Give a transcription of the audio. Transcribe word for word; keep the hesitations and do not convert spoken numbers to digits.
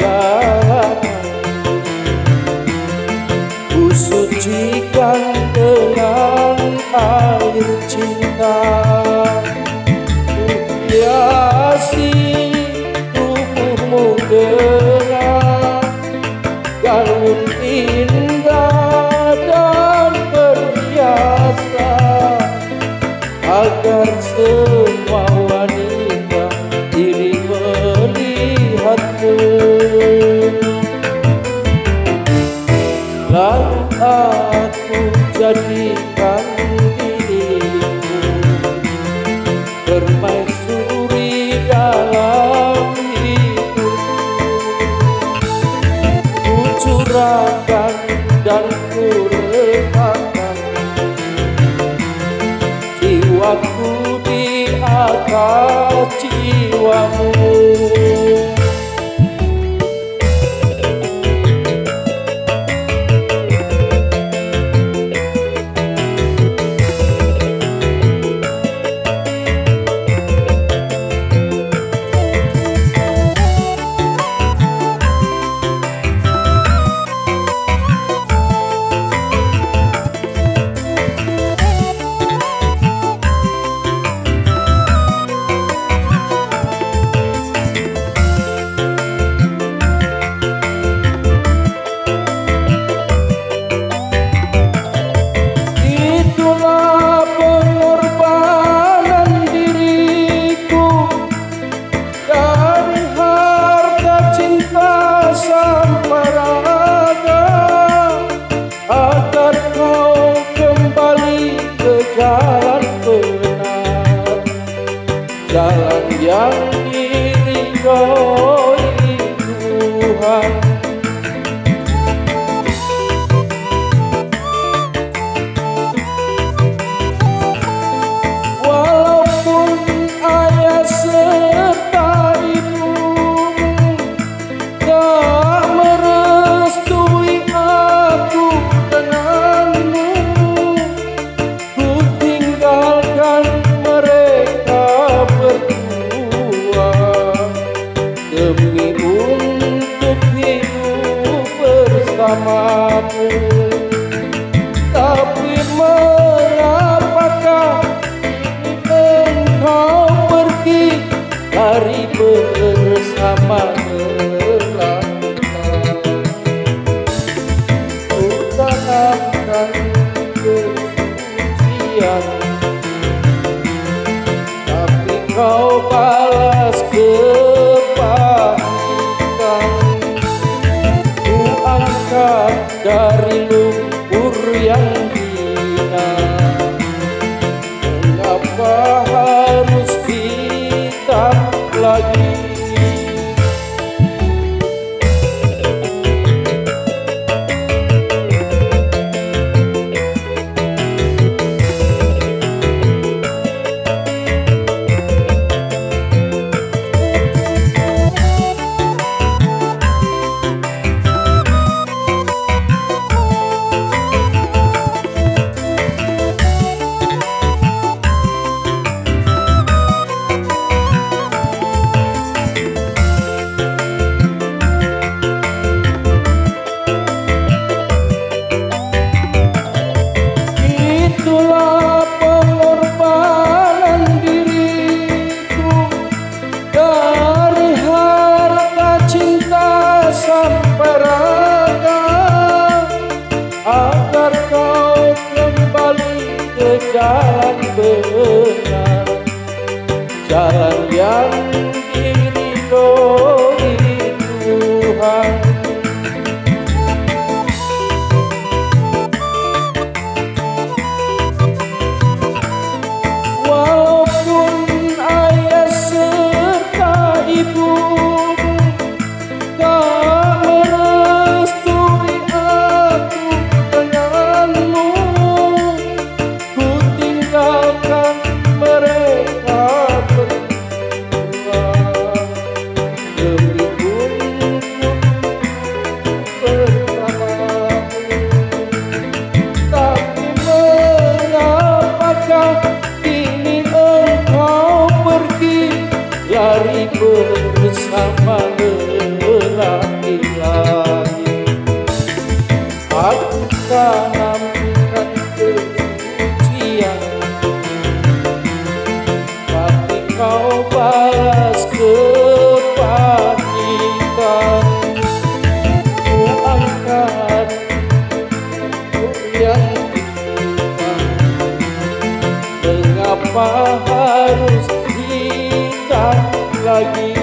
perjalanan ku sucikan dengan air cinta. Ku hiasi tubuhmu dengan gaun indah dan perhiasan, agar semua wanita iri melihatmu. Lalu aku jadikan dirimu permaisuri dalam hidupku. Ku curahkan dan ku rekakan jiwaku di atas jiwamu. Jalan benar, jalan yang diridhoi Tuhan. Walaupun ayah serta ibumu tak merestui aku denganmu, ku tinggalkan mereka berdua demi untuk hidup bersamamu. Tapi mengapakah engkau pergi dari bersama mereka? Ku tanamkan kesucian, tapi kau balas kepahitan. Ku angkat dari lumpur yang hina, mengapa harus hitam lagi? Itulah pengorbanan diriku, dari harta cinta sampai raga, agar kau kembali ke jalan benar, jalan yang diridhoi Tuhan. Kau ilahi. Aku tanamkan kesucian, tapi kau balas kepanikan. Ku angkat yang hitam, mengapa harus hitam lagi?